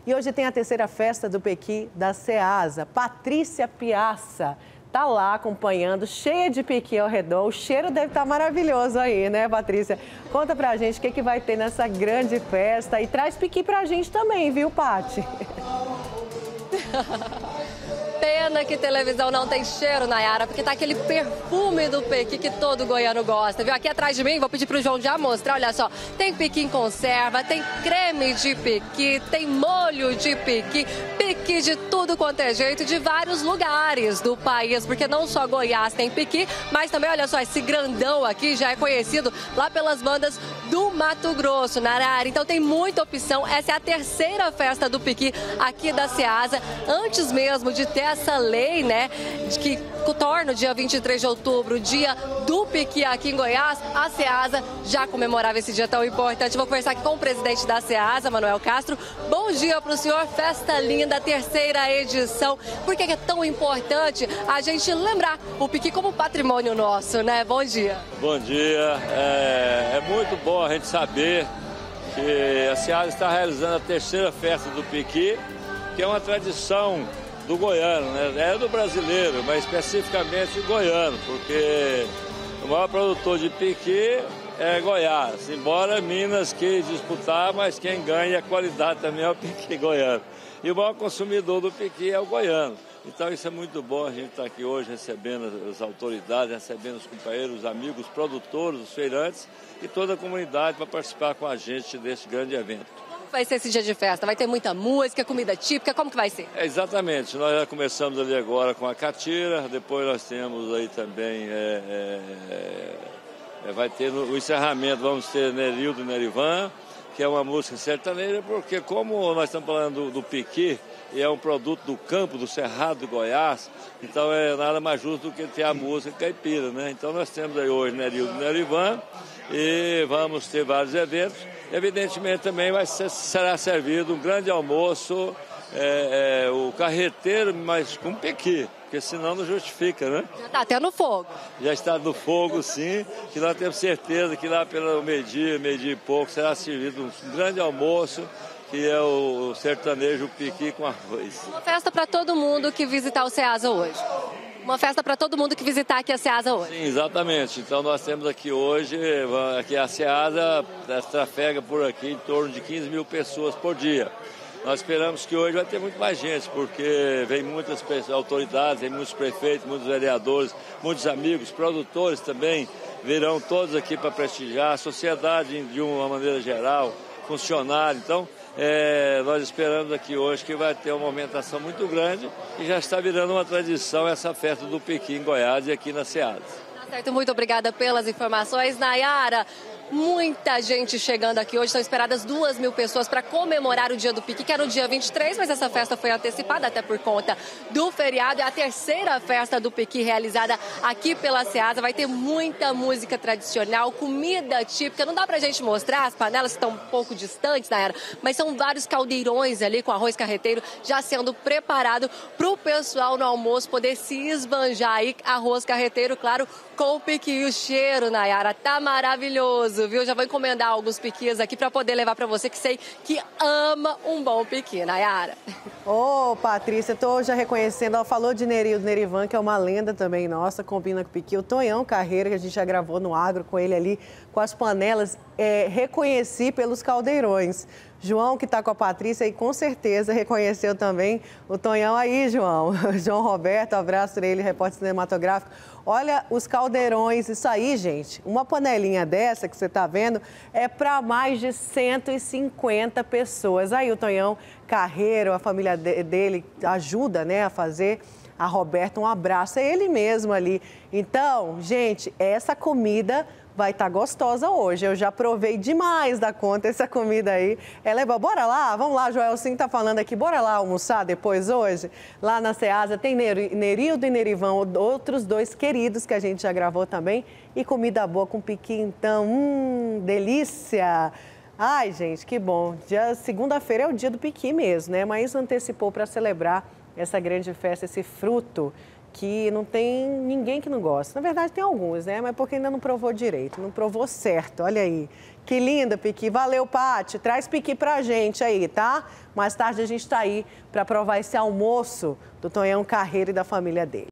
E hoje tem a terceira festa do Pequi da Ceasa. Patrícia Piazza tá lá acompanhando, cheia de pequi ao redor. O cheiro deve estar maravilhoso aí, né, Patrícia? Conta pra gente o que vai ter nessa grande festa e traz pequi pra gente também, viu, Pati? Pena que televisão não tem cheiro, Nayara, porque tá aquele perfume do pequi que todo goiano gosta, viu? Aqui atrás de mim, vou pedir pro João já mostrar, olha só, tem pequi em conserva, tem creme de pequi, tem molho de pequi, pequi de tudo quanto é jeito, de vários lugares do país, porque não só Goiás tem pequi, mas também, olha só, esse grandão aqui já é conhecido lá pelas bandas do Mato Grosso, Nayara. Então tem muita opção, essa é a terceira festa do pequi aqui da Ceasa, antes mesmo de ter essa lei, né, que torna o dia 23 de outubro, dia do pequi aqui em Goiás, a Ceasa já comemorava esse dia tão importante. Vou conversar aqui com o presidente da Ceasa, Manuel Castro. Bom dia para o senhor, festa linda, terceira edição. Por que é tão importante a gente lembrar o pequi como patrimônio nosso, né? Bom dia. Bom dia. É muito bom a gente saber que a Ceasa está realizando a terceira festa do pequi, que é uma tradição do goiano, né? É do brasileiro, mas especificamente do goiano, porque o maior produtor de pequi é Goiás, embora Minas queira disputar, mas quem ganha a qualidade também é o pequi goiano. E o maior consumidor do pequi é o goiano. Então isso é muito bom, a gente está aqui hoje recebendo as autoridades, recebendo os companheiros, os amigos, os produtores, os feirantes e toda a comunidade para participar com a gente desse grande evento. Vai ser esse dia de festa? Vai ter muita música, comida típica, como que vai ser? Exatamente, nós já começamos ali agora com a catira, depois nós temos aí também, vai ter o encerramento, vamos ter Nerildo e Nerivan, que é uma música sertaneja, porque como nós estamos falando do pequi, e é um produto do campo, do Cerrado do Goiás, então é nada mais justo do que ter a música caipira, né? Então nós temos aí hoje Nerildo e Nerivan, e vamos ter vários eventos. Evidentemente também será servido um grande almoço, o carreteiro, mas com pequi, porque senão não justifica, né? Já está até no fogo. Já está no fogo, sim, que nós temos certeza que lá pelo meio-dia e pouco, será servido um grande almoço, que é o sertanejo pequi com arroz. Uma festa para todo mundo que visitar o Ceasa hoje. Uma festa para todo mundo que visitar aqui a Ceasa hoje. Sim, exatamente. Então nós temos aqui hoje, aqui a Ceasa trafega por aqui em torno de 15 mil pessoas por dia. Nós esperamos que hoje vai ter muito mais gente, porque vem muitas autoridades, vem muitos prefeitos, muitos vereadores, muitos amigos, produtores também, virão todos aqui para prestigiar, a sociedade de uma maneira geral, funcionário. Então, nós esperamos aqui hoje que vai ter uma movimentação muito grande e já está virando uma tradição essa festa do pequi em Goiás e aqui na Ceasa. Tá certo, muito obrigada pelas informações, Nayara. Muita gente chegando aqui hoje, são esperadas 2.000 pessoas para comemorar o dia do pequi, que era no dia 23, mas essa festa foi antecipada até por conta do feriado. É a terceira festa do pequi realizada aqui pela Ceasa. Vai ter muita música tradicional, comida típica. Não dá pra gente mostrar, as panelas estão um pouco distantes, Nayara, mas são vários caldeirões ali com arroz carreteiro já sendo preparado para o pessoal no almoço poder se esbanjar aí. Arroz carreteiro, claro, com o pequi. O cheiro, Nayara, tá maravilhoso, viu? Já vou encomendar alguns pequis aqui para poder levar para você, que sei que ama um bom pequi, Nayara. Ô, Patrícia, tô já reconhecendo, ela falou de Nerildo Nerivan, que é uma lenda também nossa, combina com o pequi. O Tonhão Carreira, que a gente já gravou no Agro com ele ali, com as panelas, reconheci pelos caldeirões. João, que está com a Patrícia, e com certeza reconheceu também o Tonhão aí, João. João Roberto, abraço dele, repórter cinematográfico. Olha os caldeirões, isso aí, gente, uma panelinha dessa que você está vendo é para mais de 150 pessoas. Aí o Tonhão Carreiro, a família dele ajuda, né, a fazer. A Roberta, um abraço, é ele mesmo ali. Então, gente, essa comida vai estar gostosa hoje. Eu já provei demais da conta essa comida aí. Ela é boa. Bora lá? Vamos lá, Joelzinho tá falando aqui. Bora lá almoçar depois hoje? Lá na Ceasa tem Nerildo e Nerivan, outros dois queridos que a gente já gravou também. E comida boa com pequi, então. Delícia! Ai, gente, que bom. Segunda-feira é o dia do pequi mesmo, né? Mas antecipou para celebrar essa grande festa, esse fruto piqui, não tem ninguém que não gosta. Na verdade, tem alguns, né? Mas porque ainda não provou direito, não provou certo. Olha aí. Que linda, piqui. Valeu, Pati. Traz piqui pra gente aí, tá? Mais tarde a gente tá aí para provar esse almoço do Tonhão Carreiro e da família dele.